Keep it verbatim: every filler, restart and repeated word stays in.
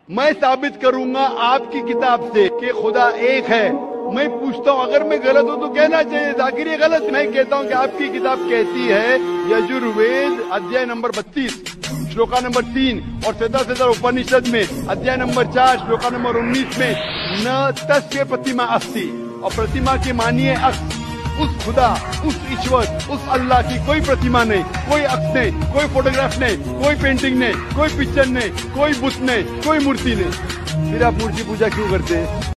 मैं साबित करूंगा आपकी किताब से कि खुदा एक है। मैं पूछता हूँ अगर मैं गलत हूँ तो कहना चाहिए, जाकिर ये गलत। मैं कहता हूँ कि आपकी किताब कहती है यजुर्वेद अध्याय नंबर बत्तीस श्लोका नंबर तीन और सदा सदा उपनिषद में अध्याय नंबर चार श्लोका नंबर उन्नीस में न तस्य प्रतिमा अस्ति, और प्रतिमा के मानिए अक्ष। उस खुदा, उस ईश्वर, उस अल्लाह की कोई प्रतिमा नहीं, कोई अक्ष नहीं, कोई फोटोग्राफ नहीं, कोई पेंटिंग नहीं, कोई पिक्चर नहीं, कोई बुत नहीं, कोई मूर्ति नहीं। फिर आप मूर्ति पूजा क्यों करते हैं?